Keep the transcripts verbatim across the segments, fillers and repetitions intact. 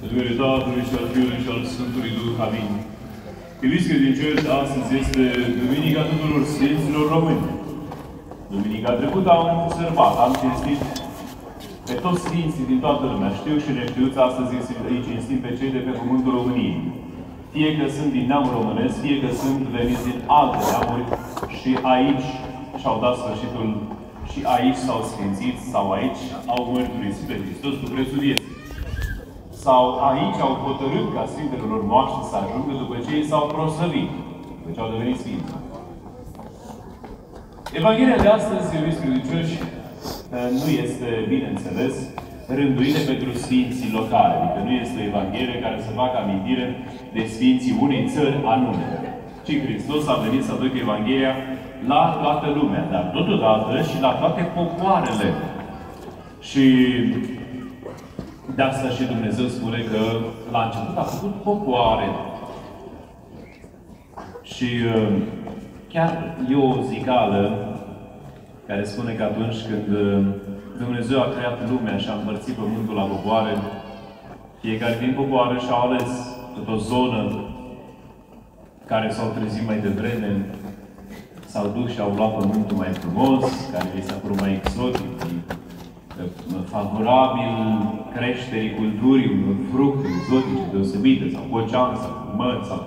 numele Tatălui și al Fiului și al Sfântului Duh. Amin. Iubiți credincioși, astăzi este Duminica tuturor Sfinților Români. Duminica trecută am sărbat, am cinstit pe toți Sfinții din toată lumea. Știu și neștiuți, astăzi îi cinstim pe cei de pe pământul României. Fie că sunt din neamul românesc, fie că sunt veniți din alte neamuri și aici și-au dat sfârșitul și aici s-au sfințit, sau aici au mărturisit pe Hristos cu prețul vieții. Sau aici au hotărât ca Sfintele lor moaște să ajungă după ce ei s-au proslăvit, după ce au devenit Sfinți. Evanghelia de astăzi, iubiți credincioși, nu este, bineînțeles, rânduire pentru Sfinții locale. Adică nu este o Evanghelie care să facă amintire de Sfinții unei țări anume. Ci Hristos a venit să aducă Evanghelia la toată lumea, dar totodată și la toate popoarele. Și de asta și Dumnezeu spune că la început a făcut popoare. Și chiar e o zicală care spune că atunci când Dumnezeu a creat lumea și a împărțit pământul la popoare, fiecare din popoare și-a ales tot o zonă care s-au trezit mai devreme, s-au dus și au luat pământul mai frumos, care li s-a părut mai exotic, favorabil creșterii culturii, unor fructe exotice, deosebite, sau cocean, sau mări, sau...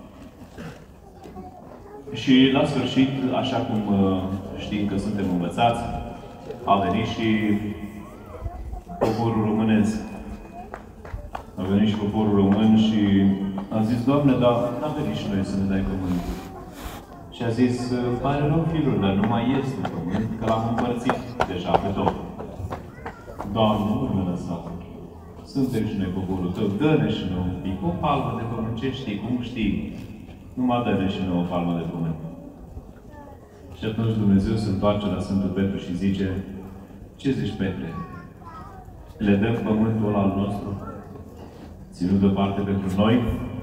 Și la sfârșit, așa cum știm că suntem învățați, a venit și poporul românesc. A venit și poporul român și a zis: Doamne, dar n-am venit și noi să ne dai pământ. Și a zis: pare rău, fiilor, dar nu mai este pământ, că l-am împărțit deja pe tot. Doamne, nu ne lăsa. Suntem și noi poporul Tău, dă-ne și nouă un pic, o palmă de pământ, ce știi, cum știi, numai dă-ne și nouă o palmă de pământ. Și atunci Dumnezeu se întoarce la Sfântul Petru și zice: ce zici, Petre? Le dăm pământul ăla al nostru, ținut deoparte pentru noi?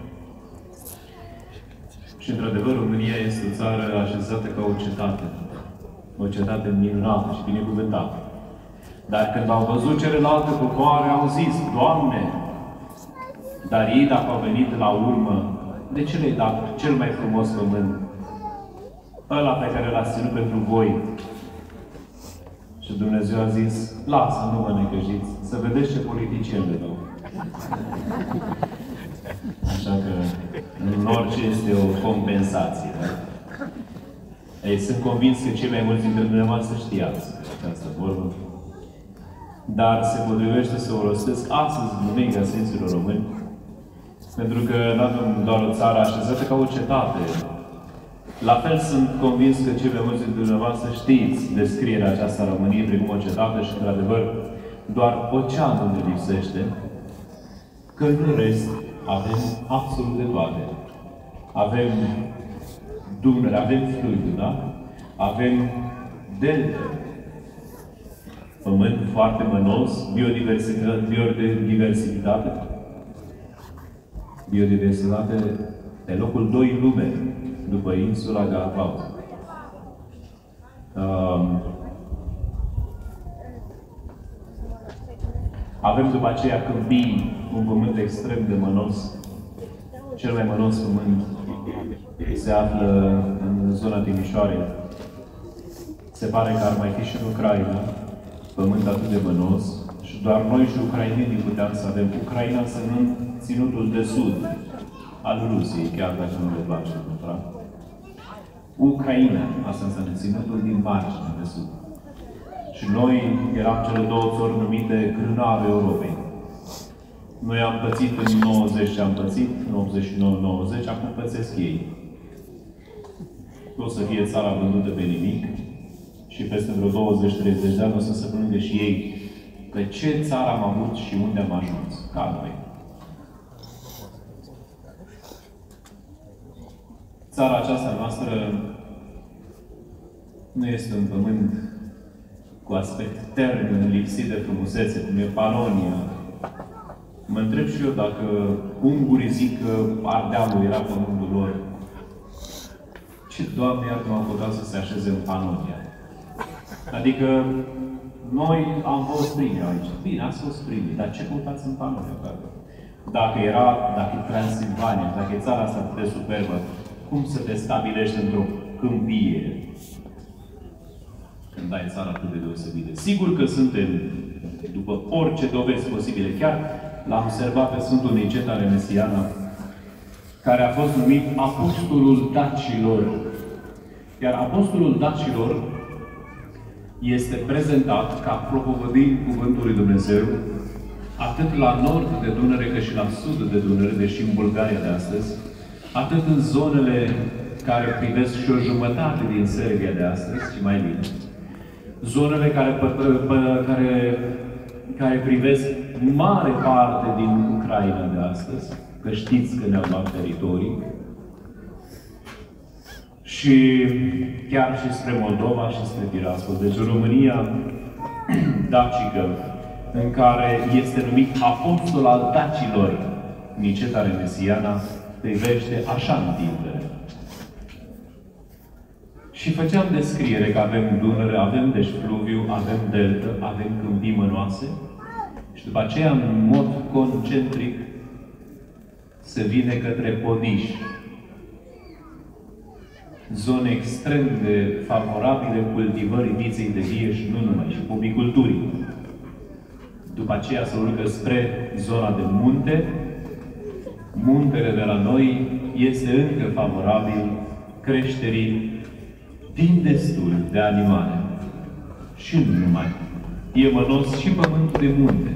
Și într-adevăr, România este o țară așezată ca o cetate. O cetate minunată și binecuvântată. Dar când au văzut celelalte popoare, au zis: Doamne, dar ei, dacă au venit la urmă, de ce le-ai dat cel mai frumos pământ? Ăla pe care l-ați ținut pentru voi. Și Dumnezeu a zis: lasă, nu mă necăjiți, să vedeți ce politicieni le dau. Așa că, în orice este o compensație. Da? Ei, sunt convins că cei mai mulți dintre dumneavoastră știați această vorbă. Dar se potrivește să o rostesc astăzi, în Duminica Sfinților Români, pentru că nu avem doar o țară așezată ca o cetate. La fel sunt convins că cei mai mulți dintre dumneavoastră știți descrierea aceasta a României precum o cetate și, într-adevăr, doar oceanul ne lipsește, că în rest avem absolut de toate. Avem Dunăre, avem fluviu, da? Avem delta, pământ foarte mănos, biodiversitate, biodiversitate, biodiversitate pe locul doi în lume, după insula Galapagos. Um, avem după aceea câmpii, un pământ extrem de mănos. Cel mai mănos pământ se află în zona Timișoarei. Se pare că ar mai fi și în Ucraina, pământ atât de mănos, și doar noi și ucrainenii puteam să avem. Ucraina însemnând ținutul de sud al Rusiei, chiar dacă nu le place contra. Ucraina, asta înseamnă ținutul din margine de sud. Și noi eram cele două țări numite crânare Europei. Noi am pățit în nouăzeci și am pățit, în optzeci și nouă nouăzeci, acum pățesc ei. O să fie țara vândută pe nimic și peste vreo douăzeci treizeci de ani o să se plângă și ei că ce țară am avut și unde am ajuns, ca noi. Țara aceasta noastră nu este un pământ cu aspect termen, lipsit de frumusețe, cum e Panonia. Mă întreb și eu dacă ungurii zic că Ardealul era pământul lor. Ce, Doamne, iartă, m-am putea să se așeze în Panonia? Adică, noi am fost primi aici. Bine, ați fost primi, dar ce căutați în Panonia? Dacă era, dacă e Transilvania, dacă e țara asta atât de superbă, cum să te stabilești într-o câmpie când ai țara atât de deosebită? Sigur că suntem, după orice dovezi posibile, chiar l-am observat pe Sfântul Niceta Remesiana, care a fost numit Apostolul Dacilor. Iar Apostolul Dacilor este prezentat ca propovădind Cuvântul lui Dumnezeu atât la nord de Dunăre, cât și la sud de Dunăre, deși în Bulgaria de astăzi, atât în zonele care privesc și o jumătate din Serbia de astăzi, și mai bine, zonele care, care, care privesc mare parte din Ucraina de astăzi, că știți că ne-au luat teritorii, și chiar și spre Moldova și spre Tiraspol. Deci România dacică, în care este numit Apostol al Dacilor, Niceta Remesiana, privește așa întindere. Și făceam descriere că avem Dunăre, avem deci fluviu, avem deltă, avem câmpii mănoase, și după aceea, în mod concentric, se vine către Podiș. Zone extrem de favorabile cultivării viței de vie și nu numai, și pomiculturii. După aceea se urcă spre zona de munte. Muntele de la noi este încă favorabil creșterii din destul de animale. Și nu numai. E mănos și pământul de munte.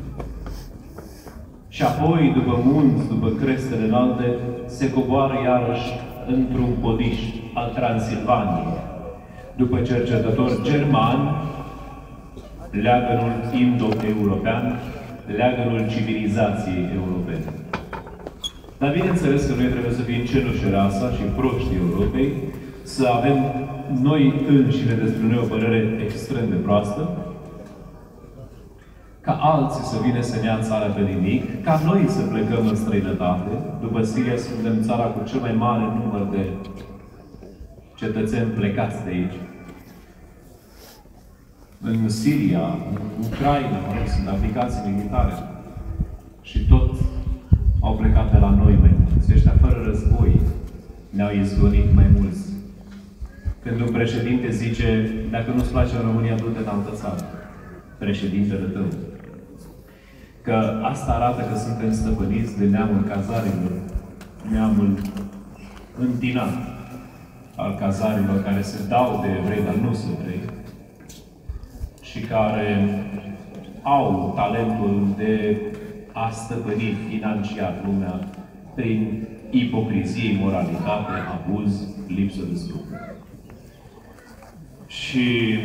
Și apoi, după munți, după crestele înalte, se coboară iarăși într-un Podiș al Transilvaniei. După cercetători germani, leagănul indo-european, leagănul civilizației europene. Dar bineînțeles că noi trebuie să fim cenușii rasa și proștii Europei, să avem noi înșine despre noi o părere extrem de proastă, ca alții să vină să ne ia în țară pe nimic, ca noi să plecăm în străinătate. După Siria suntem țara cu cel mai mare număr de cetățeni plecați de aici. În Siria, în Ucraina, sunt aplicații militare. Și tot au plecat de la noi mai mulți. Ăștia fără război ne-au izgonit mai mulți. Când un președinte zice, dacă nu-ți place în România, du-te în altă țară. Președintele tău. Că asta arată că suntem stăpâniți de neamul cazarilor, neamul întinat al cazarilor, care se dau de evrei, dar nu sunt evrei, și care au talentul de a stăpâni financiar lumea prin ipocrizie, imoralitate, abuz, lipsă de scrupule. Și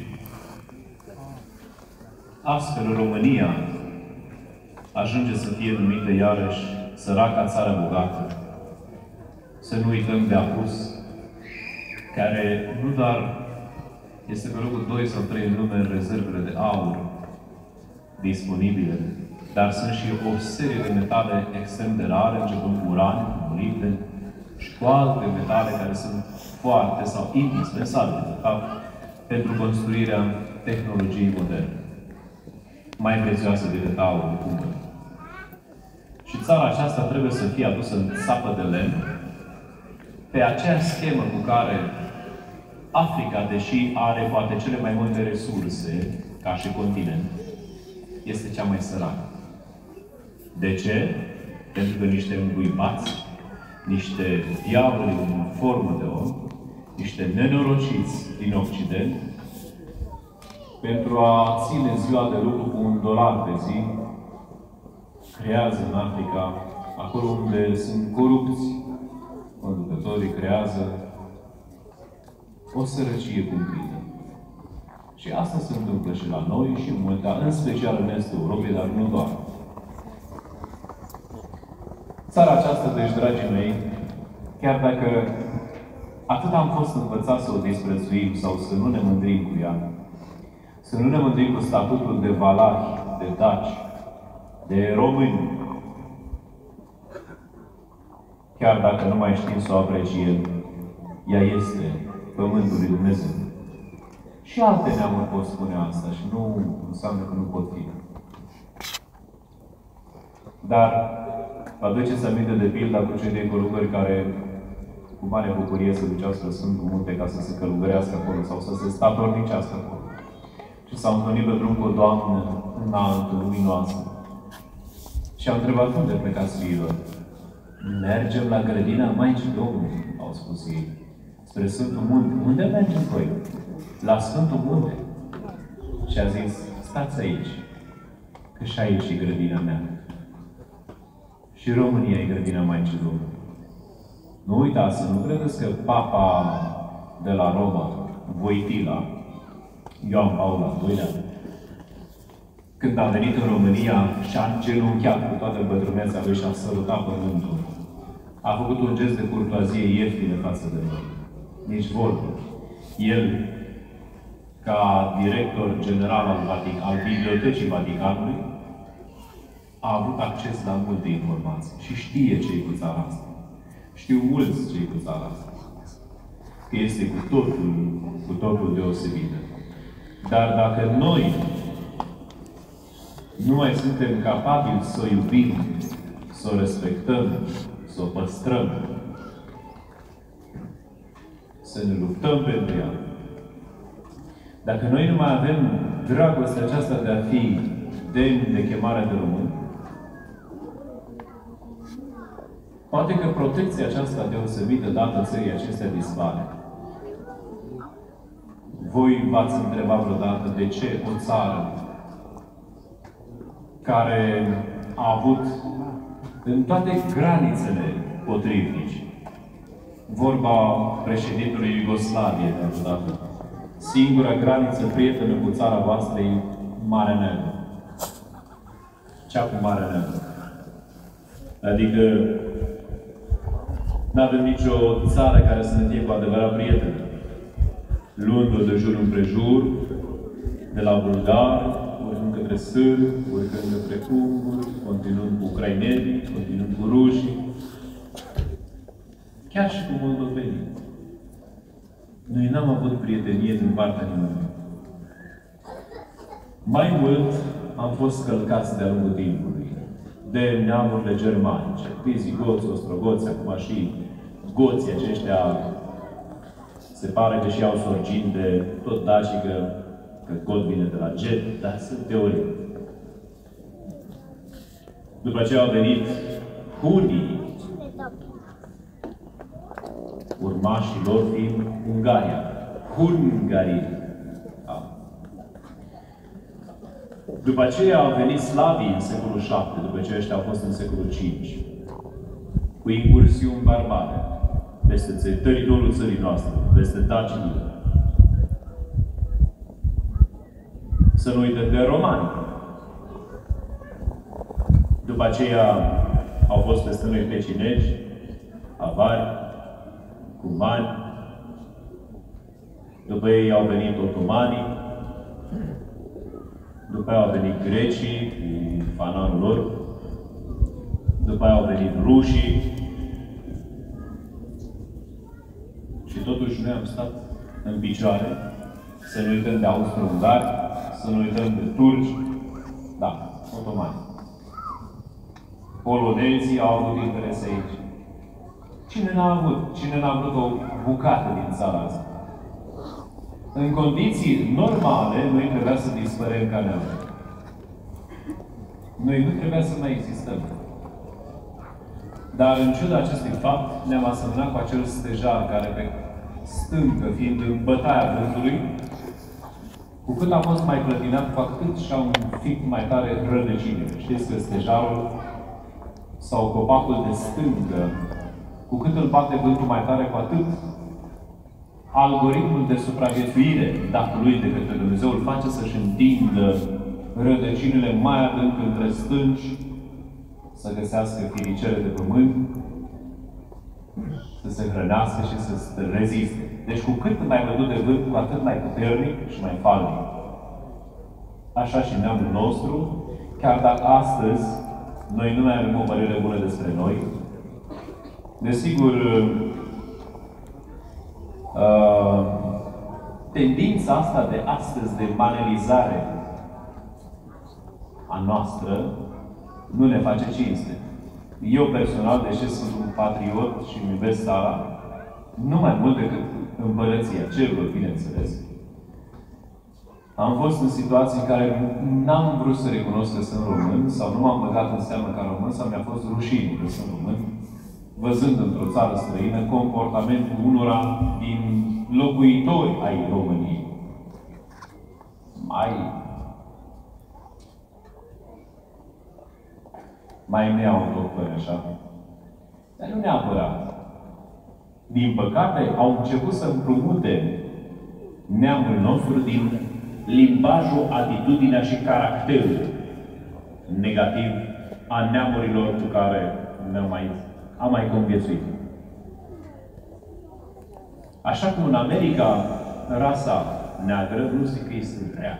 astfel România ajunge să fie numită iarăși săraca țară bogată. Să nu uităm de Apus, care nu doar este pe locul doi sau trei în lume în rezervele de aur disponibile, dar sunt și o serie de metale extrem de rare, începând cu uran, molibden și cu alte metale care sunt foarte sau indispensabile, de fapt, pentru construirea tehnologiei moderne. Mai prețioasă decât aurul, cum. Și țara aceasta trebuie să fie adusă în țapă de lemn, pe aceeași schemă cu care Africa, deși are poate cele mai multe resurse, ca și continent, este cea mai săracă. De ce? Pentru că niște înguibați, niște diavoli în formă de om, niște nenorociți din Occident, pentru a ține ziua de lucru cu un dolar pe zi, creează în Africa, acolo unde sunt corupți conducătorii, creează o sărăcie cumplită. Și asta se întâmplă și la noi și multe, în special în Estul Europei, dar nu doar. Țara aceasta, deci, dragii mei, chiar dacă atât am fost învățați să o disprețuim sau să nu ne mândrim cu ea, să nu ne mândrim cu statutul de valahi, de daci, de români, chiar dacă nu mai știm să o apreciem, ea este Pământul lui Dumnezeu. Și alte neamuri pot spune asta și nu înseamnă că nu pot fi. Dar Vă aduceți aminte de pilda cu cei doi călugări care cu mare bucurie se duceau spre Sfântul Munte ca să se călugărească acolo sau să se statornicească acolo. Și s-au întâlnit pe drum cu o doamnă înaltă, luminoasă. Și au întrebat: unde plecați, fiilor? Mergem la grădina Maicii Domnului, au spus ei, spre Sfântul Munte. Unde mergem voi? La Sfântul Munte. Și a zis: stați aici, că și aici e grădina mea. Și România e grădina Maicii Domnului. Nu uitați, nu credeți că Papa de la Roma, Voitila, Ioan Paul al doilea, când a venit în România și a îngenunchiat cu toată bătrânețea lui și a sărutat pământul, a făcut un gest de curtoazie ieftină față de noi. Nici vorbă. El, ca director general al, Vatic- al Bibliotecii Vaticanului, a avut acces la multe informații și știe ce-i cu țara asta. Știu mulți ce-i cu țara asta. Că este cu totul, cu totul deosebită. Dar dacă noi nu mai suntem capabili să o iubim, să o respectăm, să o păstrăm, să ne luptăm pentru ea, dacă noi nu mai avem dragostea aceasta de a fi demni de chemarea de român, poate că protecția aceasta deosebită dată țării acestea dispare. Voi v-ați întrebat vreodată de ce o țară care a avut în toate granițele potrivnici, vorba președintelui Iugoslaviei de vreodată, singura graniță prietenă cu țara voastră e Marea Neagră. Cea cu Marea Neagră. Adică nu avem nicio țară care să ne fie cu adevărat prietenă. Luându-o de jur împrejur, de la bulgari, urcând către sârbi, urcând către unguri, continuând cu ucrainenii, continuând cu rușii, chiar și cu moldovenii. Noi n-am avut prietenie din partea nimănui. Mai mult, am fost călcați de-a lungul timpului de neamurile germanice, vizigoți, ostrogoți, acum și goții aceștia, se pare că și au sorgini de tot dacică, că God vine de la Get, dar sunt teorii. După aceea au venit hunii, urmașii lor fiind Ungaria. Hungarii. Da. După aceea au venit slavii în secolul șapte, după ce ăștia au fost în secolul cinci, cu incursiuni barbare peste teritoriul țării noastre, peste Dacia. Să nu uităm de romani. După aceea au fost peste noi pecinegi, avari, cumani. După ei au venit otomanii. După aia au venit grecii, cu fanarul lor. După aia au venit rușii. Și totuși noi am stat în picioare, să nu uităm de austro-ungari, să nu uităm de turci, da, otomani. Polonezii au avut interese aici. Cine n-a avut? Cine n-a vrut o bucată din țara asta? În condiții normale, noi trebuia să dispărem ca neam. Noi nu trebuia să mai existăm. Dar în ciuda acestui fapt, ne-am asemănat cu acel stejar care pe stâncă, fiind în bătaia vântului, cu cât a fost mai clătinat, cu atât și-au înfipt mai tare rădăcinile. Știți că stejarul sau copacul de stâncă, cu cât îl bate vântul mai tare, cu atât algoritmul de supraviețuire dat lui de către Dumnezeu îl face să-și întindă rădăcinile mai adânc între stânci, să găsească firicele de pământ, să se hrănească și să se reziste. Deci cu cât mai vădut de vânt, cu atât mai puternic și mai falnic. Așa și neamul nostru, chiar dacă astăzi noi nu mai avem o părere bună despre noi, desigur, uh, tendința asta de astăzi de banalizare a noastră nu ne face cinste. Eu personal, deși sunt un patriot și îmi iubesc țara, nu mai mult decât împărăția cerurilor, bineînțeles, am fost în situații în care n-am vrut să recunosc că sunt român sau nu m-am băgat în seamă ca român sau mi-a fost rușine că sunt român, văzând într-o țară străină comportamentul unora din locuitori ai României. Mai... mai îmi iau întotdeauna așa. Dar nu neapărat. Din păcate, au început să împrumute neamul nostru din limbajul, atitudinea și caracterul negativ a neamurilor cu care ne-am mai, am mai conviețuit. Așa cum în America, rasa neagră nu zic că este rea.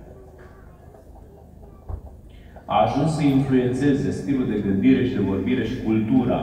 A ajuns să influențeze stilul de gândire și de vorbire și cultura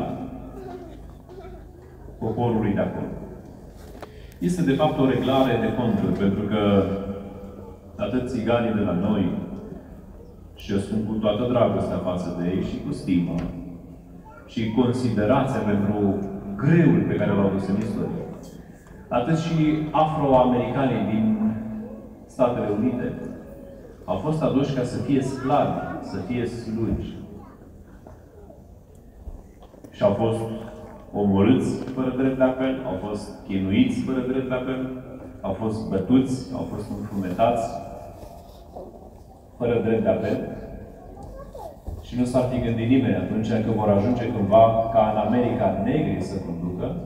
poporului de acolo. Este de fapt o reglare de conturi, pentru că atât țiganii de la noi, și eu spun cu toată dragostea față de ei și cu stimă, și considerația pentru greul pe care l-au dus în istorie, atât și afroamericanii din Statele Unite au fost aduși ca să fie sclavi, să fie slugi. Și au fost omorâți fără drept de apel, au fost chinuiți fără drept de apel, au fost bătuți, au fost înfrumetați fără drept de apel. Și nu s-ar fi gândit nimeni atunci că vor ajunge cândva ca în America negri să conducă,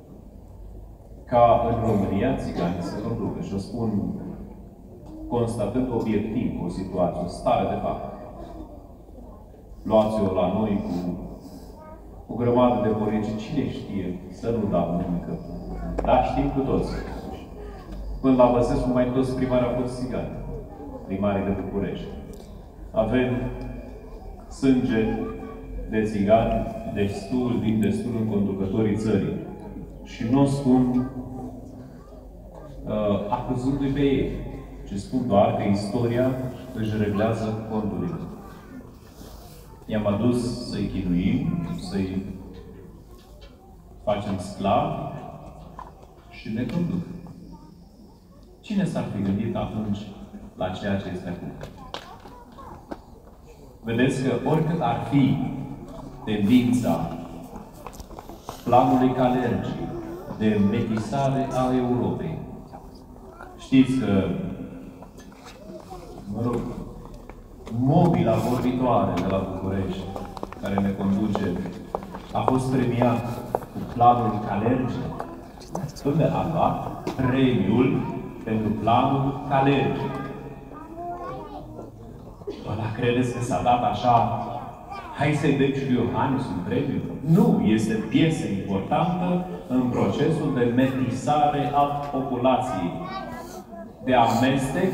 ca în România țiganii să conducă. Și o spun constatând obiectiv o situație, o stare de fapt. Luați-o la noi cu o grămadă de porunci. Cine știe? Să nu dau nimic. Dar știm cu toți. Până la Băsescu, mai toți primari au fost țigani. Primarii de București. Avem sânge de țigani destul, din destul în conducătorii țării. Și nu spun uh, acuzându-i pe ei, ci spun doar că istoria își reglează conturile. I-am adus să-i chinuim, să-i facem sclavi și ne conduc. Cine s-ar fi gândit atunci la ceea ce este acum? Vedeți că oricât ar fi tendința planului Kalergi de metisare a Europei, știți că, mă rog, mobila vorbitoare de la București, care ne conduce, a fost premiat cu planul Kalergi. Unde a luat premiul pentru planul Kalergi? Ăla credeți că s-a dat așa, hai să-i dăm și lui Iohannis un premiu? Nu, este piesă importantă în procesul de metisare a populației, de amestec,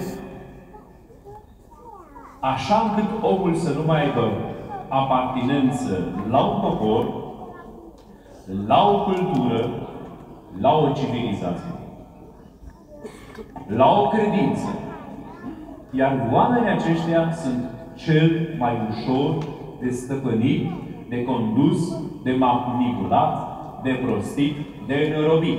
așa încât omul să nu mai aibă apartinență la un popor, la o cultură, la o civilizație, la o credință. Iar oamenii aceștia sunt cel mai ușor de stăpânit, de condus, de manipulat, de prostit, de înrobit.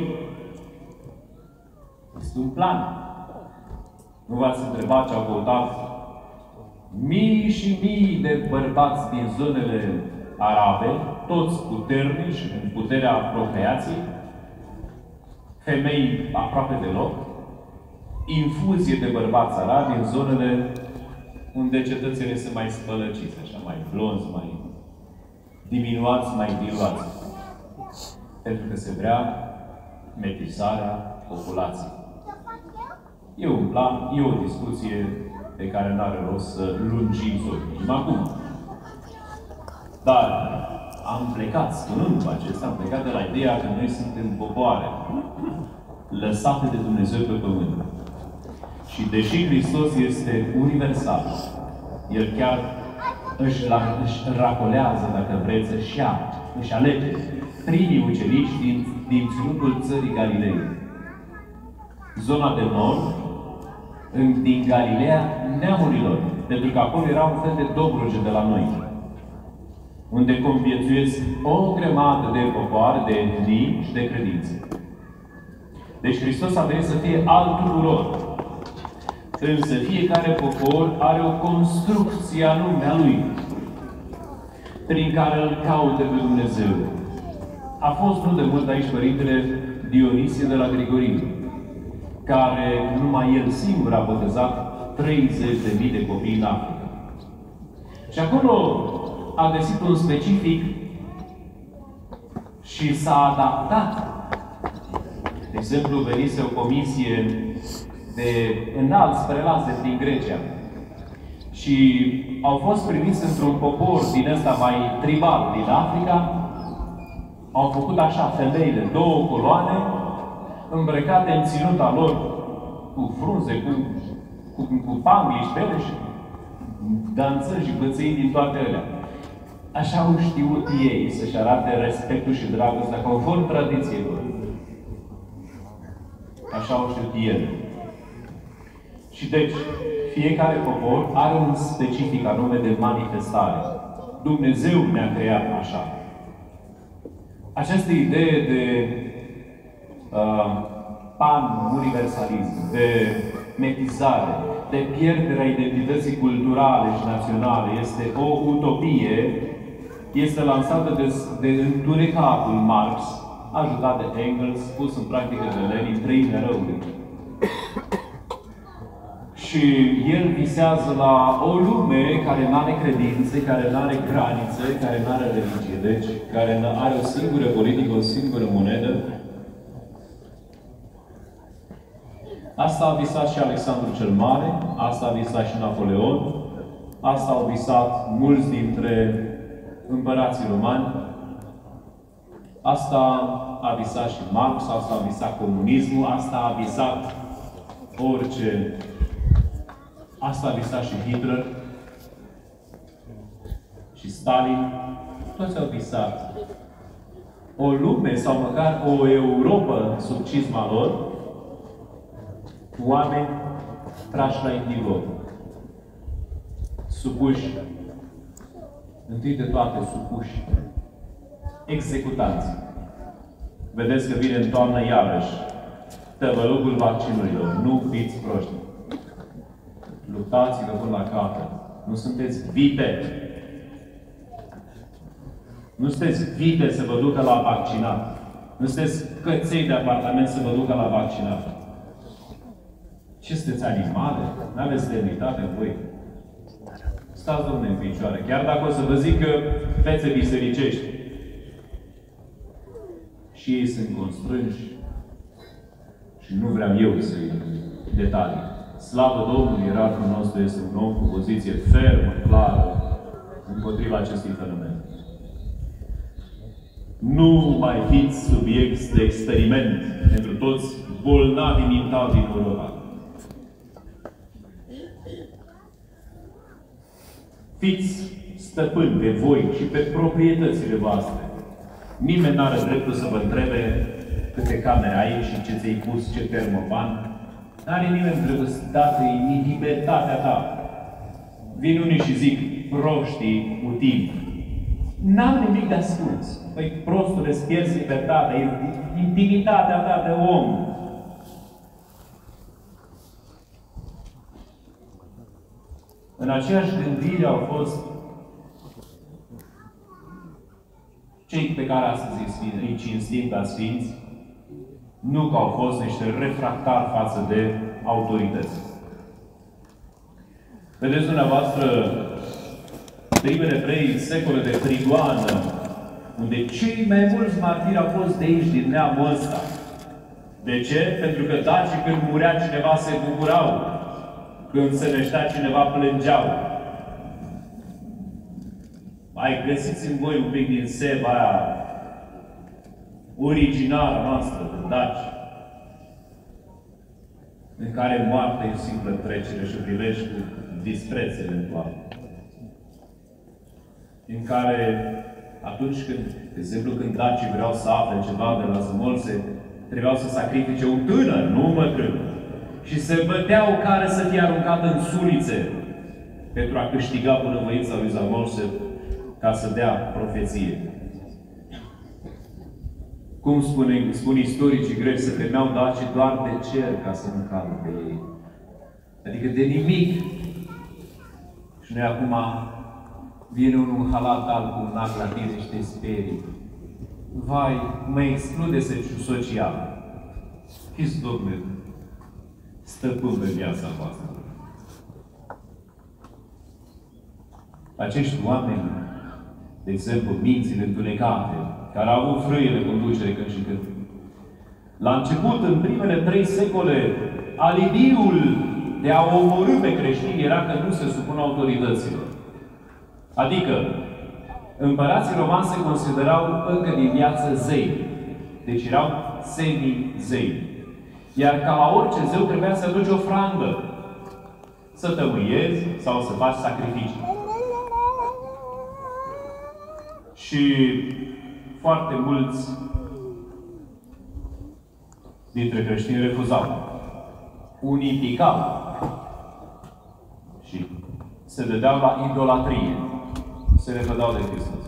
Este un plan. Nu v-ați întrebat ce au căutat mii și mii de bărbați din zonele arabe, toți puternici în puterea procreației, femei aproape deloc, infuzie de bărbați arabi în zonele unde cetățenii sunt mai spălăciți, așa, mai blonzi, mai diminuați, mai diluați. Pentru că se vrea metisarea populației. E un plan, e o discuție pe care nu are rost să lungim să o lungim acum. Dar am plecat, spunând cu acesta, am plecat de la ideea că noi suntem popoare lăsate de Dumnezeu pe pământ. Și deși Hristos este universal, El chiar își, la, își racolează, dacă vreți, își ia, își alege primii ucenici din, din ținutul țării Galilei. Zona de nord, în, din Galileea neamurilor, pentru că acolo era un fel de Dobruge de la noi. unde conviețuiesc o grămadă de popoare, de etnii și de credințe. Deci Hristos a venit să fie al tuturor. Însă fiecare popor are o construcție anume a lui, prin care îl caută pe Dumnezeu. A fost nu de mult aici Părintele Dionisie de la Grigoriu, care numai el singur a botezat treizeci de mii de copii în Africa. Și acolo a găsit un specific și s-a adaptat. De exemplu, venise o comisie de înalți prelați de prin Grecia și au fost primiți într-un popor din ăsta mai tribal din Africa. Au făcut așa femeile, două coloane, îmbrăcate în ținuta lor, cu frunze, cu, cu, cu pangliși pe ele și danțări și bățăii din toate alea. Așa au știut ei să-și arate respectul și dragostea, conform tradiției lor. Așa au știut ele. Și deci, fiecare popor are un specific anume de manifestare. Dumnezeu ne-a creat așa. Această idee de uh, pan-universalism, de metizare, de pierderea identității culturale și naționale este o utopie, este lansată de, de întunecatul Marx, ajutat de Engels, pus în practică de Lenin, trei răului. Și el visează la o lume care nu are credințe, care nu are granițe, care nu are religie, deci care are o singură politică, o singură monedă. Asta a visat și Alexandru cel Mare, asta a visat și Napoleon, asta au visat mulți dintre împărații romani, asta a visat și Marx, asta a visat comunismul, asta a visat orice. Asta a visat și Hitler și Stalin. Toți au visat o lume sau măcar o Europa sub cizma lor, cu oameni trași la indigo, supuși, întâi de toate supuși, executanți. Vedeți că vine în toamnă iarăși tăvălugul vaccinurilor. Nu fiți proști. Luptați-vă până la capăt. Nu sunteți vite. Nu sunteți vite să vă ducă la vaccinat. Nu sunteți căței de apartament să vă ducă la vaccinat. Ce sunteți animale? Nu aveți demnitate în voi. Stați, domnule, în picioare. Chiar dacă o să vă zic că fețe bisericești. Și ei sunt constrânși. Și nu vreau eu să-i detalii. Slavă Domnului, ierarhul nostru este un om cu poziție fermă, clară, împotriva acestui fenomen. Nu mai fiți subiect de experiment pentru toți bolnavii mentali din Europa. Fiți stăpâni pe voi și pe proprietățile voastre. Nimeni nu are dreptul să vă întrebe câte camere ai și ce ți-ai pus, ce termopan. N-are nimeni dreptul să dată în libertatea ta. Vin unii și zic, proștii utili. N-am nimic de ascuns. Păi, prostule, îți pierzi libertatea, intimitatea ta de om. În aceeași gândire au fost cei pe care astăzi îi cinstim ca sfinți, nu că au fost niște refractari față de autorități. Vedeți dumneavoastră, primele trei secole de prigoană, unde cei mai mulți martiri au fost de aici, din neamul ăsta. De ce? Pentru că dacii, când murea cineva, se bucurau. Când se năștea cineva, plângeau. Mai găsiți în voi un pic din seba aia originală noastră, de daci, în care moartea e o simplă trecere și o privești cu dispreț eventual. În care, atunci când, de exemplu, când dacii vreau să afle ceva de la Zămolse, trebuiau să sacrifice un tânăr, nu un bătrân. Și se băteau care să fie aruncat în sulițe pentru a câștiga bunăvoința lui Zămolse, ca să dea profeție. Cum spune, spun istoricii greci, să primeau daci doar de cer ca să nu cadă pe ei. Adică de nimic. Și noi acum vine un halat alb cu un nac la tine și te sperii. Vai, mă exclude social. Fiți, Domnule, stăpân pe viața voastră. Acești oameni, de exemplu, mințile întunecate, care au avut frâiele conducere când și când. La început, în primele trei secole, alibiul de a omorî pe creștini era că nu se supun autorităților. Adică, împărații romani se considerau încă din viață zei. Deci erau semi-zei. Iar ca la orice zeu trebuia să aduci o frangă. Să tămâiezi sau să faci sacrificii. Și foarte mulți dintre creștini refuzau. Unii picau și se dădeau la idolatrie. Se lepădau de Hristos.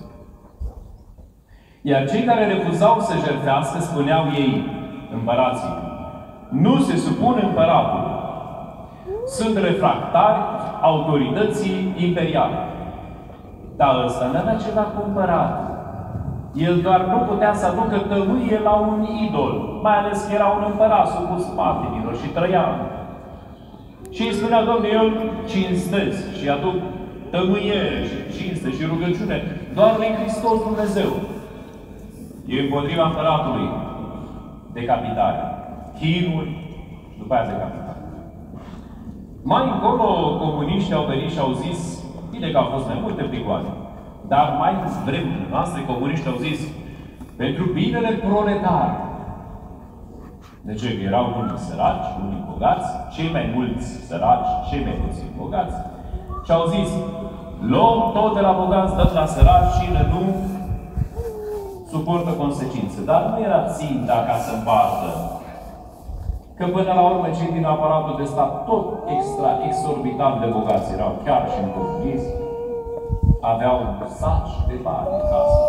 Iar cei care refuzau să jertfească, spuneau ei, împărații, nu se supun împăratului. Sunt refractari autorității imperiale. Dar ăsta nu avea ceva cu împăratul. El doar nu putea să aducă tămâie la un idol, mai ales că era un împărat supus patimilor și Traian. Și îi spunea, Domnule, eu cinstesc și aduc tămâiere și cinste și rugăciune doar lui Hristos Dumnezeu. E împotriva împăratului decapitare. Chinuri și după aia decapitare. Mai încolo, comuniștii au venit și au zis, bine că au fost mai multe prigoane, dar mai în vremurile noastre, comuniștii au zis, pentru binele proletar. De ce? Că erau unii săraci, unii bogați, cei mai mulți săraci, cei mai puțini bogați. Și au zis, luăm tot de la bogați, dăm la săraci și nu suportă consecințe. Dar nu era ținta ca să împartă. Că până la urmă cei din aparatul de stat tot extra, exorbitant de bogați erau, chiar și în comunism, aveau saci de bani în casă.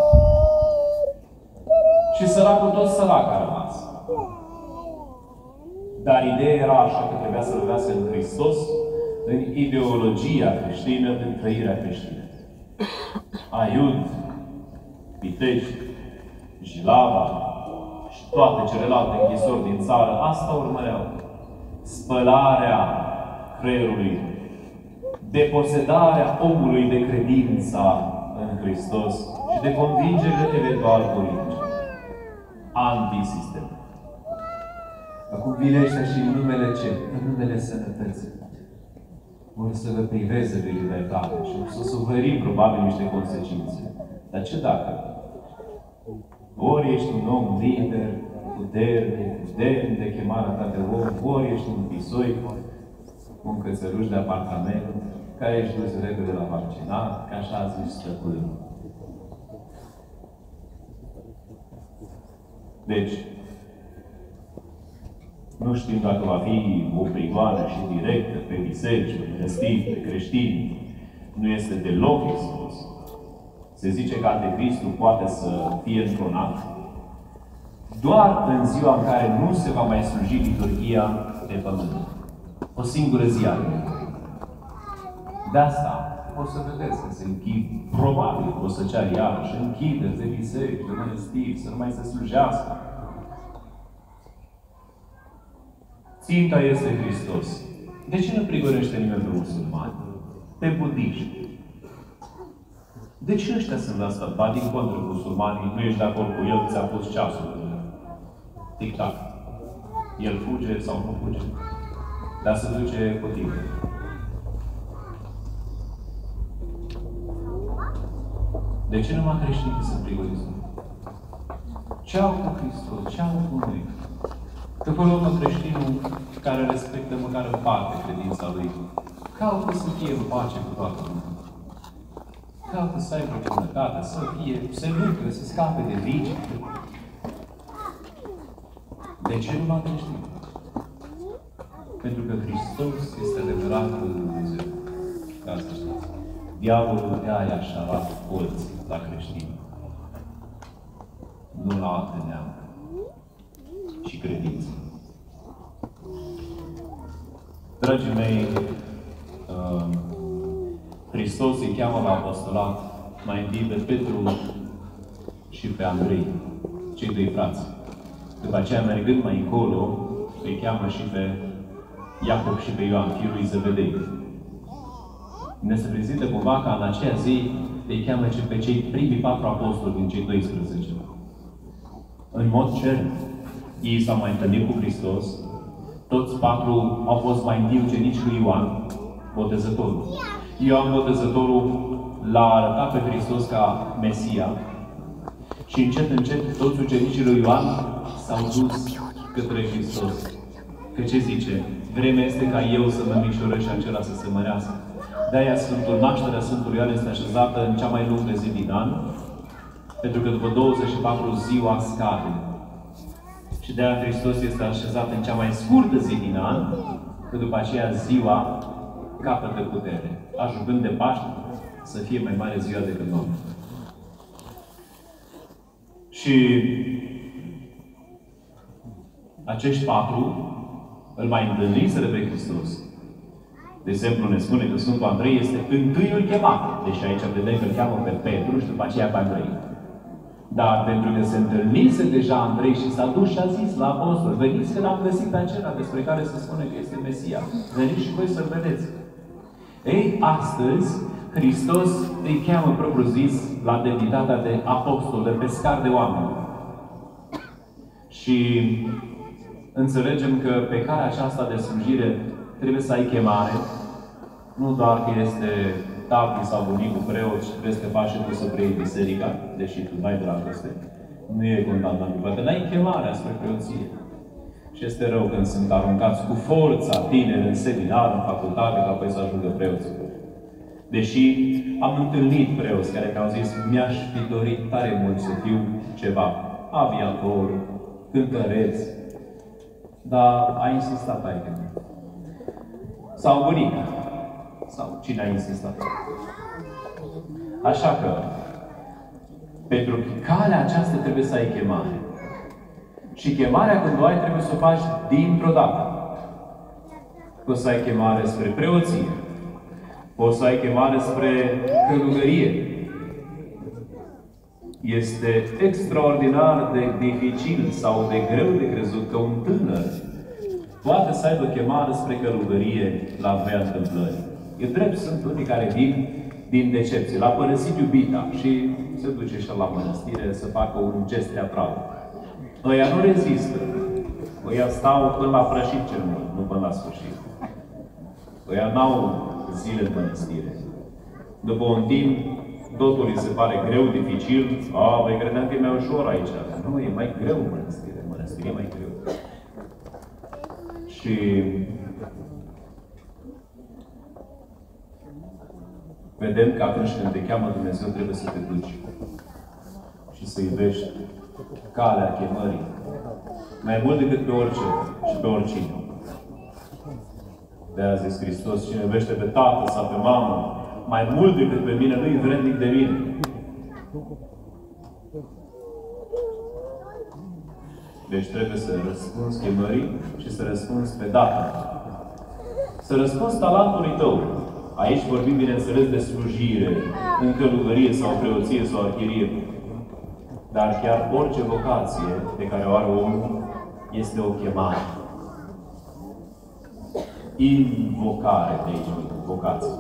Și săracul tot sărac a rămas. Dar ideea era așa că trebuia să lovească în Hristos, în ideologia creștină, în trăirea creștină. Aiud, Pitești, Jilava și toate celelalte închisori din țară, asta urmăreau. Spălarea creierului, deposedarea omului de credința în Hristos și de convingerile eventual politice. Antisistem. Acum vine ăștia și în numele ce? În numele sănătății. Vor să vă priveze de libertate și o să suferim probabil niște consecințe. Dar ce dacă? Ori ești un om liber, puternic, demn de chemarea ta de om, ori ești un pisoi, un cățăruș de apartament, care ești dus repede la vaccinat, ca așa a zis stăpânul. Deci, nu știm dacă va fi o prigoană și directă pe biserici, pe mănăstiri, pe creștini. Nu este deloc exclus. Se zice că Anticristul poate să fie întronat doar în ziua în care nu se va mai sluji liturghia pe pământ. O singură zi are. De asta o să vedeți că se închid, probabil o să ceară iarăși închideri de biserici, de mănăstiri, să nu mai se slujească. Ținta este Hristos. De ce nu prigorește nimeni pe musulmani? Pe budiști? De ce ăștia sunt la asta? Ba din contră, musulmanii, nu ești de acord cu el, ți-a pus ceasul. Tic-tac. El fuge sau nu fuge. Dar se duce cu tine. De ce numai creștinii sunt prigoniți? Ce au cu Hristos? Ce au cu noi? Că până la urmă creștinul care respectă măcar în parte credința lui, caută să fie în pace cu toată lumea. Caută să aibă bunătate, să fie, să lucre, să scape de vii. De ce nu m-a creștin? Pentru că Hristos este adevăratul Dumnezeu. Ca să știți. Diavolul de aia și-a luat colții. la creștini, nu la alte neamuri și credințe. Dragii mei, Hristos îi cheamă la apostolat mai întâi pe Petru și pe Andrei, cei doi frați. După aceea, mergând mai încolo, îi cheamă și pe Iacob și pe Ioan, fiul lui Zebedei. Ne se prezintă cumva ca în aceea zi îi cheamă pe cei primii patru apostoli din cei doisprezece. În mod cert, ei s-au mai întâlnit cu Hristos. Toți patru au fost mai întâi ucenici lui Ioan, Botezătorul. Ioan Botezătorul l-a arătat pe Hristos ca Mesia și încet, încet, toți ucenicii lui Ioan s-au dus către Hristos. Că ce zice? Vremea este ca eu să mă micșorez și acela să se mărească. De-aia Sfântul, nașterea Sfântului Ioan este așezată în cea mai lungă zi din an, pentru că după douăzeci și patru ziua scade. Și de-aia Hristos este așezat în cea mai scurtă zi din an, că după aceea ziua capătă putere, ajungând de Paște să fie mai mare ziua decât noaptea. Și acești patru îl mai întâlniseră pe Hristos. De exemplu, ne spune că Sfântul Andrei este întâiul chemat. Deși aici vedem că îl cheamă pe Petru și după aceea pe Andrei. Dar pentru că se întâlnise deja Andrei și s-a dus și a zis la apostol: veniți că l-am găsit pe acela despre care se spune că este Mesia. Veniți și voi să-l vedeți. Ei, astăzi, Hristos îi cheamă propriu-zis la demnitatea de apostol, de pescar de oameni. Și înțelegem că pe calea aceasta de slujire trebuie să ai chemare. Nu doar că este tati sau bunicul preot și trebuie să te faci și tu să preiei biserica, deși tu n-ai dragoste. Nu e condamnat, pentru că n-ai chemarea spre preoție. Și este rău când sunt aruncați cu forța tineri în seminar, în facultate, ca apoi să ajungă preoți. Deși am întâlnit preoți care mi-au zis: mi-aș fi dorit tare mult să fiu ceva, aviator, cântăreț, dar a insistat taică meu. Sau bunica. Sau cine a insistat. Așa că, pentru calea aceasta trebuie să ai chemare. Și chemarea, când o ai, trebuie să o faci dintr-o dată. Poți să ai chemare spre preoție. Poți să ai chemare spre călugărie. Este extraordinar de dificil sau de greu de crezut că un tânăr poate să aibă chemare spre călugărie la voia întâmplării. E drept, sunt unii care vin din decepție. L-a părăsit iubita și se duce și la mănăstire să facă un gest teatral. Ăia nu rezistă. Ăia stau până la prășit cel mult, nu până la sfârșit. Ăia n-au zile în mănăstire. După un timp, totul îi se pare greu, dificil. A, voi credeam că e mai ușor aici. Nu, e mai greu în mănăstire. Mănăstire e mai greu. Și vedem că atunci când te cheamă Dumnezeu, trebuie să te duci și să iubești calea chemării mai mult decât pe orice și pe oricine. De-aia a zis Hristos: cine iubește pe tată sau pe mamă mai mult decât pe mine, nu-i vrednic de mine. Deci trebuie să răspunzi chemării și să răspunzi pe data. Să răspunzi talentului tău. Aici vorbim, bineînțeles, de slujire, în călugărie sau preoție sau arhierie. Dar chiar orice vocație pe care o are omul este o chemare. Invocare de aici, vocație.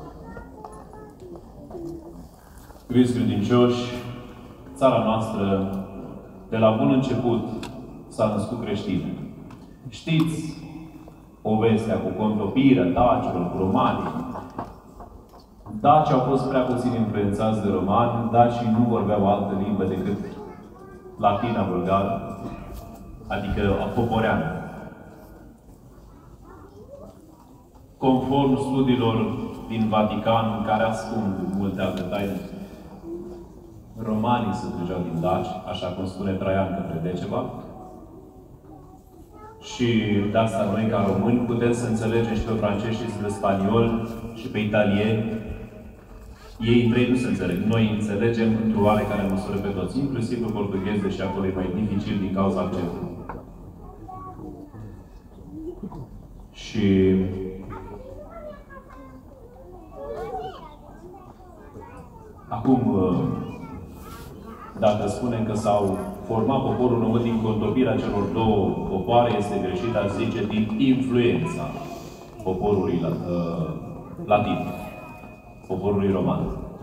Iubiți credincioși, țara noastră, de la bun început, s-a născut creștină. Știți povestea cu contopirea dacilor, cu romanii. Dacii au fost prea puțin influențați de romani, dacii nu vorbeau altă limbă decât latina vulgară, adică poporeană. Conform studiilor din Vatican, care ascund multe alte taine, romanii se trăgeau din daci, așa cum spune Traian către Deceba. Și de asta noi, ca români, putem să înțelegem și pe francezi și pe spanioli și pe italieni Ei trei nu se înțeleg. Noi înțelegem într-o oarecare măsură pe toți, inclusiv în portughez, deși acolo e mai dificil din cauza accentului. Și acum, dacă spunem că s-au format poporul român din contopirea celor două popoare, este greșit, aș zice, din influența poporului uh, latin, poporului roman.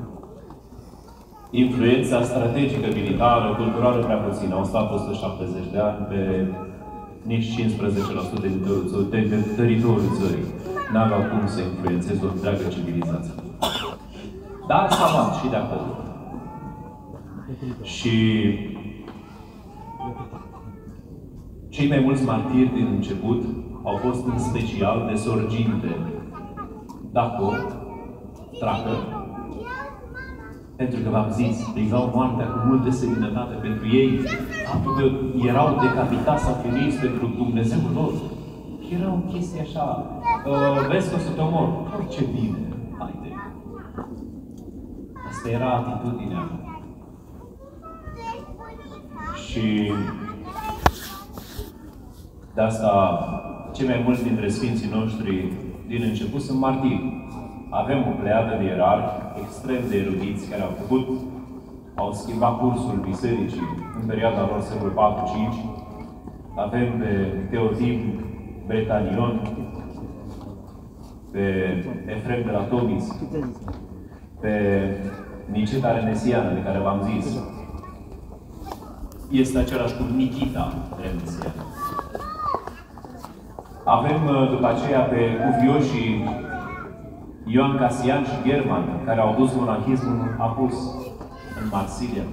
Influența strategică, militară, culturală prea puțină. Au stat o sută șaptezeci de ani pe nici cincisprezece la sută din teritoriul țării. N-aveau cum să influențeze o întreagă civilizație. Dar s-a luat și de acolo. Și cei mai mulți martiri din început au fost în special de sorginte Daco, Tracă, pentru că v-am zis, priveau moartea cu multă seninătate pentru ei, faptul că erau decapitați sau feriți pentru Dumnezeul lor. Era o chestie așa, uh, vezi că o să te omor, orice bine, haide. Asta era atitudinea. Și de asta, cei mai mulți dintre Sfinții noștri din început sunt martiri. Avem o pleiadă de ierarhi extrem de erudiți care au făcut, au schimbat cursul bisericii în perioada lor secolul patru cinci. Avem pe Teotim Bretanion, pe Efrem de la Tomis, pe Niceta Renesiană, de care v-am zis. Este același cu Nikita Renesiană. Avem după aceea pe cuvioșii Ioan Casian și German, care au dus monahismul apus în Marsilia.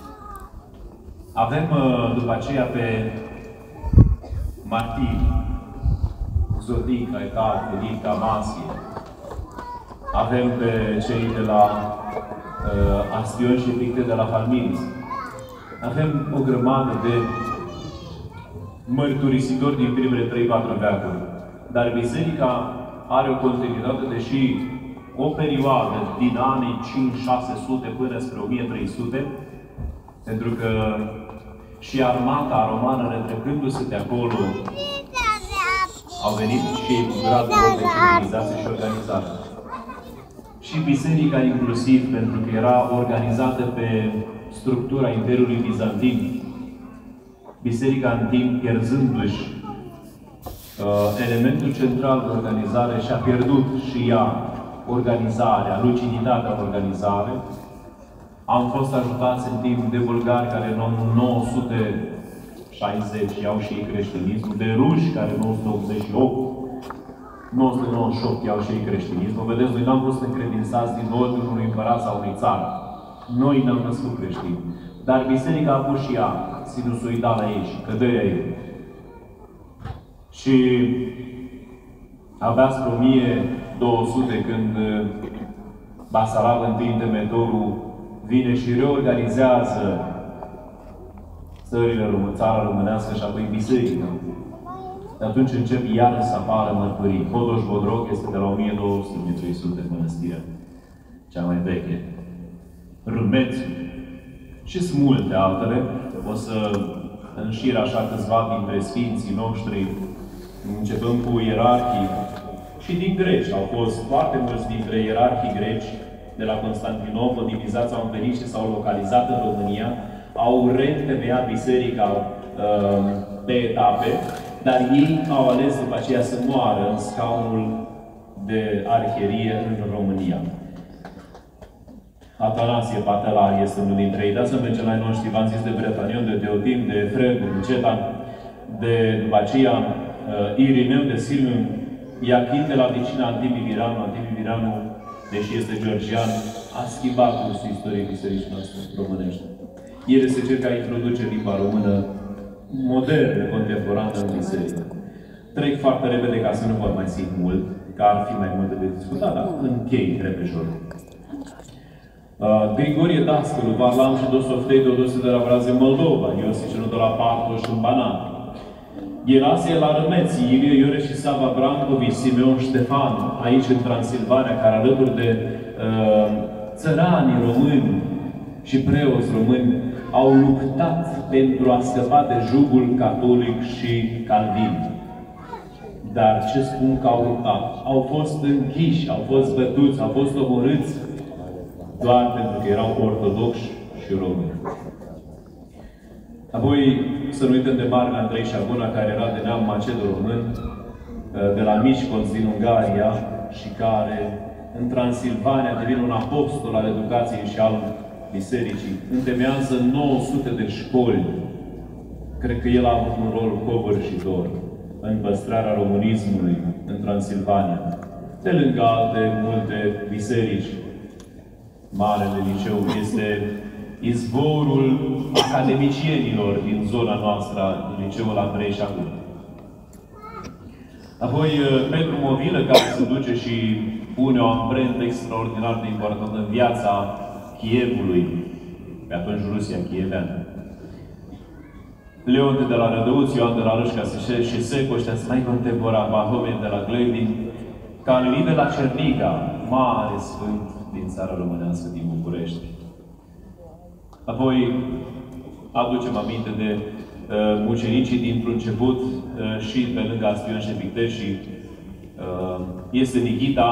Avem după aceea pe martiri, Zodica, Etat, Felica, Masie. Avem pe cei de la uh, Astion și Picte de la Falminis. Avem o grămadă de mărturisitori din primele trei patru veacuri. Dar Biserica are o continuitate, deși o perioadă din anii cinci șase sute până spre o mie trei sute, pentru că și armata romană, retrecându-se de acolo, au venit și ei cu gradul lor de civilizație și organizare. Și Biserica inclusiv, pentru că era organizată pe structura Imperiului Bizantin, Biserica în timp, pierzându-și uh, elementul central de organizare, și-a pierdut și ea organizarea, luciditatea în organizare. Am fost ajutați în timp de bulgari care în nouă sute șaizeci iau și ei creștinismul, de ruși care în nouă sute optzeci și opt, nouă sute nouăzeci și opt iau și ei creștinismul. Vedeți, noi n-am fost încredințați din ordinul unui împărat sau unei țară. Noi ne-am născut creștini. Dar Biserica a pus și ea sinusoidală ei și căderea ei. Și abia spre o mie două sute, când Basarab I Temetorul vine și reorganizează țările române, țara românească și apoi biserica. De atunci încep iară să apară mărturii. Hodoș Bodrog este de la o mie două sute - o mie trei sute mănăstirea cea mai veche. Râmețul. Și sunt multe altele. O să înșir așa câțiva dintre Sfinții noștri. Începând cu ierarhii și din greci. Au fost foarte mulți dintre ierarhii greci de la Constantinopol, divizați, au venit și s-au localizat în România. Au reîntemeiat biserica uh, pe etape, dar ei au ales după aceea să moară în scaunul de arhierie în România. Atanasie Patelar este unul dintre ei. Dați să mergem la noștri, v-am zis de Bretanion, de Teotim, de Efrem, de Niceta, de după aceea uh, Irineu de Silvium, Iachim de la Vicina Antimii Viranu. Antimii Viranu, deși este georgian, a schimbat cursul istoriei bisericii noastre românești. El este cel care introduce limba română modernă, contemporană în biserică. Trec foarte repede ca să nu vă mai zic mult, că ar fi mai multe de discutat, dar închei repejor. Uh, Grigorie Dascălu, Varlam și Dosoftei Teodosie de la Braze, Moldova, Iosif cel de la Partoș în Banat, Gerasie la Rămeți, Ilie Iore și Sava Brancovici, Simeon Ștefan, aici în Transilvania, care alături de uh, țăranii români și preoți români au luptat pentru a scăpa de jugul catolic și calvin. Dar ce spun că au luptat? Au fost închiși, au fost bătuți, au fost omorâți doar pentru că erau ortodoxi și români. Apoi să nu uităm de Marele Andrei Șabuna, care era de neam macedo-român, de la Mișconț din Ungaria și care în Transilvania devine un apostol al educației și al bisericii. Întemeiază nouă sute de școli. Cred că el a avut un rol covârșitor în păstrarea românismului în Transilvania. De lângă alte multe biserici, Marele Liceu este izvorul academicienilor din zona noastră, Liceul Andrei Șabuna. Apoi Petru Movilă, care se duce și pune o amprentă extraordinar de importantă în viața Chievului, pe atunci Rusia chieveană. Leonte de la Rădăuț, Ioan de la Râșca și Seco, ăștia sunt mai contemporani, Bahomie de la Glebin, Carolin de la Cerniga, mare sfânt din țara românească, din București. Apoi aducem aminte de uh, mucenicii dintr-un început uh, și pe lângă Aspion și Epicteși, uh, este Nichita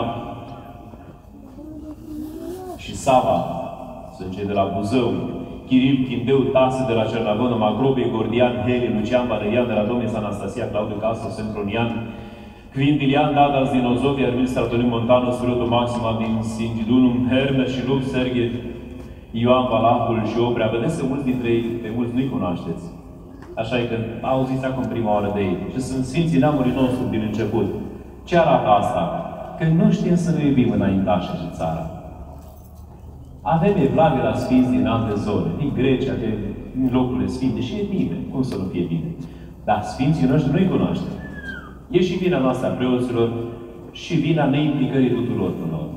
și Sava, sunt cei de la Buzău, Chiril, Chindeu, Tase de la Cernavonă, Macrobie, Gordian, Heli, Lucian, Valerian de la Domnul Anastasia, Claudiu Castro, Sempronian, Quintilian, Dadas din Ozovia, Ermil Stratoniu Montano, Sfântul Maxima din Singidunum, Hermes și Lup, Serghe, Ioan Valahul și Oprea. Vedeți că mulți dintre ei, pe mulți nu-i cunoașteți. Așa e că auziți acum prima oară de ei. Și sunt Sfinții Neamului nostru din început. Ce arată asta? Că nu știm să ne iubim înaintașa și țara. Avem evlavie la Sfinți din alte zone, din Grecia, din locurile Sfinte, și e bine. Cum să nu fie bine? Dar Sfinții noștri nu-i cunoaștem. E și vina noastră a preoților și vina neimplicării tuturor până la urmă.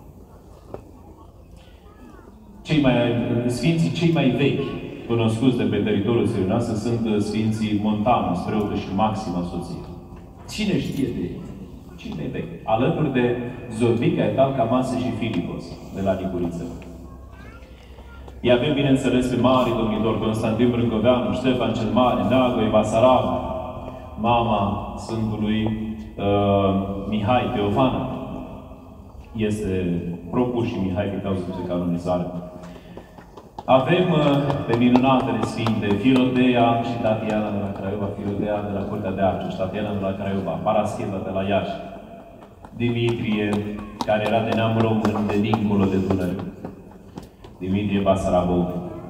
Cei mai, Sfinții cei mai vechi cunoscuți de pe teritoriul țării noastre sunt Sfinții Montanus, preotul și Maxima soție. Cine știe de ei? Cei mai vechi. Alături de Zorbica, Etalca, Mase și Filipos, de la Nicuriță. Îi avem, bineînțeles, pe mari domnitori, Constantin Brâncoveanu, Ștefan cel Mare, Neagoi, Basarab, mama Sfântului uh, Mihai Teofana. Este propus și Mihai pe cauză de canonizare. Avem uh, pe minunatele Sfinte, Filotea și Tatiana de la Craiova, Filotea de la Curtea de Arce și Tatiana de la Craiova, Parascheva de la Iași, Dimitrie, care era de neam român de dincolo de Dunăre, Dimitrie Basarabov.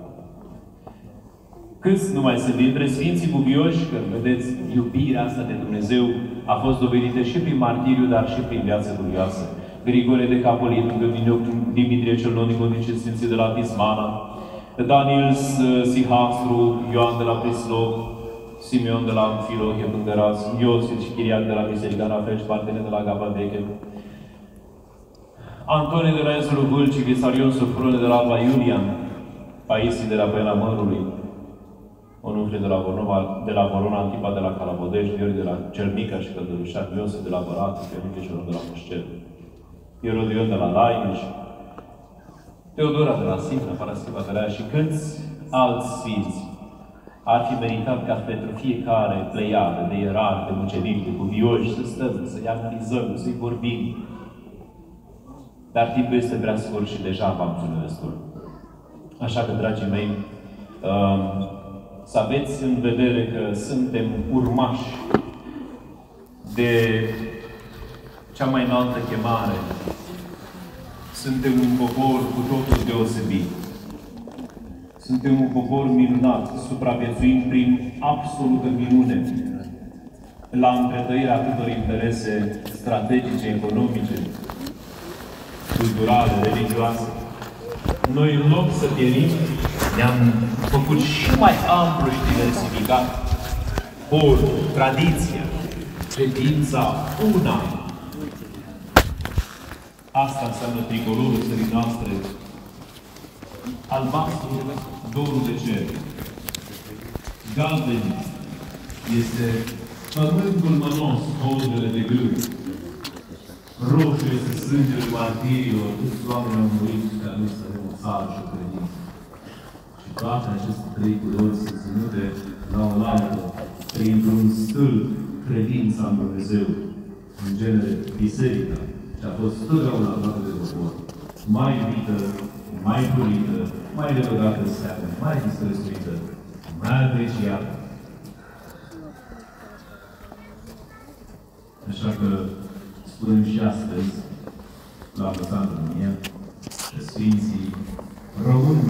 Câți nu mai sunt dintre Sfinții Cuvioși, că vedeți, iubirea asta de Dumnezeu a fost dovedită și prin martiriu, dar și prin viață cuvioasă. Grigore de Capolin, Dimitrie cel Nou, Nicodice Sfinții de la Tismana, Daniel Sihastru, Ioan de la Prislov, Simeon de la Amfilohie, Pânderas, Iosif și Chiriac de la Biserica Rafel și Partene de la Gaba Veche, Antonie de la Ezerul Vâlcii, Visarion Sofrone de la Alba Iulian, Paisii de la Păiana Mărului, Onufle de la Vorona, de la Vorona, Antipa de la Calabodești, Iori de la Cernica și Căldărușan, Iosif de la Bărat, Felipe celor de la Mușcel, Ierodion de la Laineș, Teodora de la Simna, Paraschiva de la Ea și câți alți sfinți ar fi meritat ca pentru fiecare pleiadă de ierarhi, de mucenici, de cuvioși, să stăm, să-i analizăm, să-i vorbim. Dar timpul este prea scurt și deja v-am spus destul. Așa că, dragii mei, să aveți în vedere că suntem urmași de cea mai înaltă chemare. Suntem un popor cu totul deosebit. Suntem un popor minunat, supraviețuim prin absolută minune la întretăirea atâtor interese strategice, economice, culturale, religioase. Noi, în loc să pierim, ne-am făcut și mai amplu și diversificat porul, tradiția, credința, una. Asta înseamnă tricolorul țării noastre, albastru, dorul de cer. Galben este pământul mănos, hodele de grâu. roșu este sângele martirilor, câți oameni au murit ca noi să avem o țară și o credință. Și toate aceste trei culori sunt ținute la o lampă, printr-un stâlp, credința în Dumnezeu, în genere biserica, și a fost totdeauna toată de popor, mai iubită, mai purită, mai lăudată în seamă, mai disprețuită, mai apreciată. Așa că spunem și astăzi, la Sfântul România, că Sfinții români